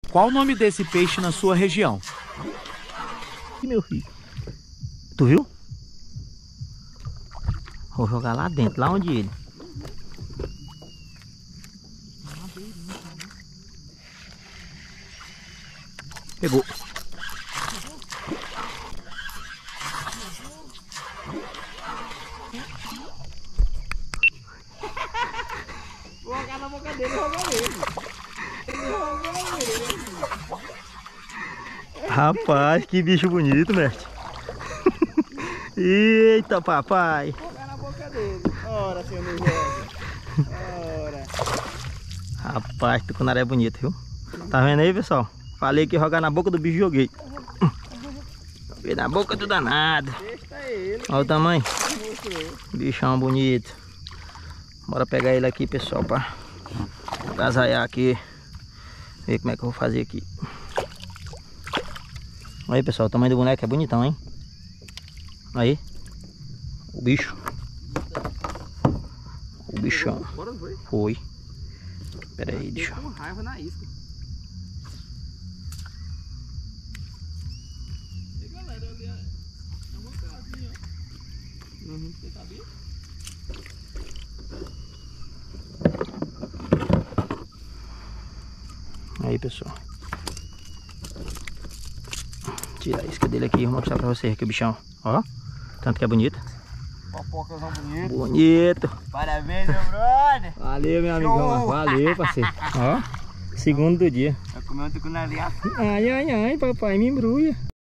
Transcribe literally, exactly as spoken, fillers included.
Qual o nome desse peixe na sua região? E meu filho? Tu viu? Vou jogar lá dentro, lá onde ele. Pegou. Vou jogar na boca dele e jogar mesmo. Rapaz, que bicho bonito, mestre. Eita, papai. Vou jogar na boca dele. Ora, senhor não joga. Ora. Rapaz, tucunaré é bonito, viu? Tá vendo aí, pessoal? Falei que ia jogar na boca do bicho, joguei. Joguei na boca do danado. Deixa ele. Olha o tamanho. Mostrou. Bichão bonito. Bora pegar ele aqui, pessoal, pra agasalhar aqui. Ver como é que eu vou fazer aqui. Aí, pessoal, o tamanho do boneco é bonitão, hein? Aí. O bicho. O bichão. Bora, foi? Foi. Pera aí, deixa eu... Com raiva na isca. E galera, ali é uma casinha, ó. Uhum. Você sabia? Aí, pessoal. Tirar a isca dele aqui e vou mostrar pra vocês aqui o bichão. Ó, tanto que é bonito. Popocazão bonito. Bonito. Parabéns, meu brother. Valeu, meu amigão. Show. Valeu, parceiro. Ó, segundo do dia. Vai comer um tucunaré. Ai, ai, ai, papai, me embrulha.